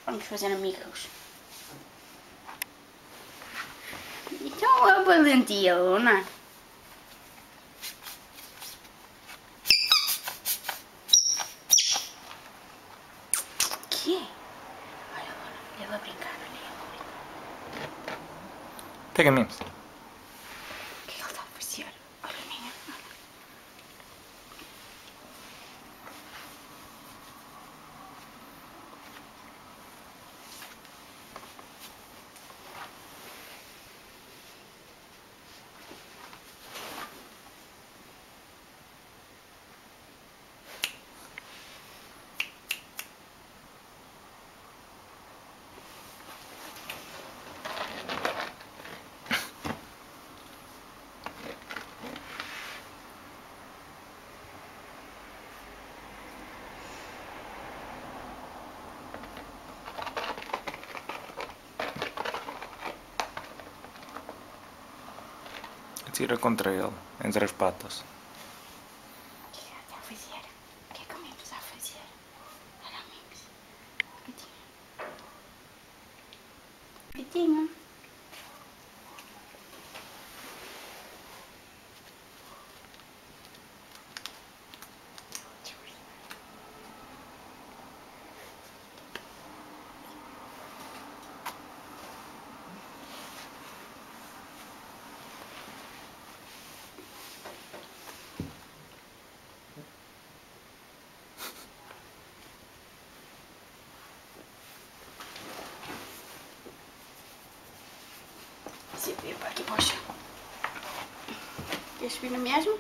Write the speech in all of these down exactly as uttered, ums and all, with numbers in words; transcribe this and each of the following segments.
Vamos fazer amigos. Então a valentia, Luna. Que é? Olha, Luna, ele a brincar, olha ele. Pega mesmo. O que é que ele está a fazer? Olha, minha. Atira contra ele, entre as patas. O que é que ele está a fazer? O que é que o Mimos está a fazer? Olha o Mimos. Gatinho. Gatinho. Você veio para aqui, poxa. Queres subir no mesmo?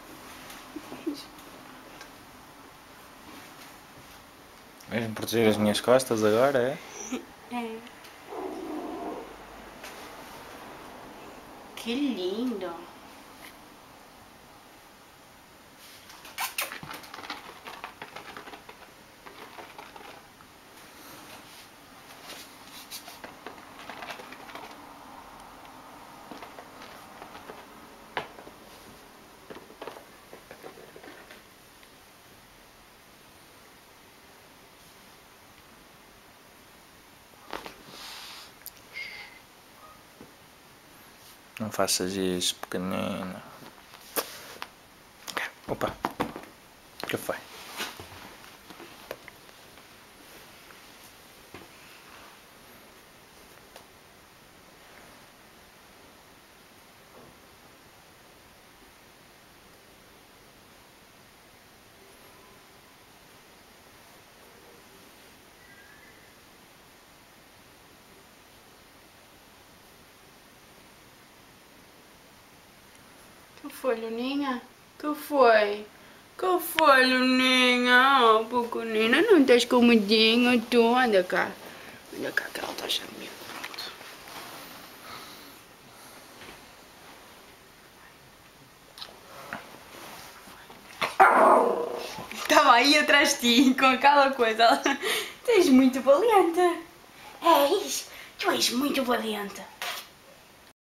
Vais-me proteger as minhas costas agora, é? É. Que lindo. Não faças isso, pequenina. Opa, o que foi? Que foi, Luninha? Que foi? Que foi, Luninha? Oh, pequenina, não estás comidinha, tu? Anda cá. Anda cá, que ela está achando meio pronto. Estava aí atrás de ti, com aquela coisa. Tu és muito valente. És, tu és muito valente.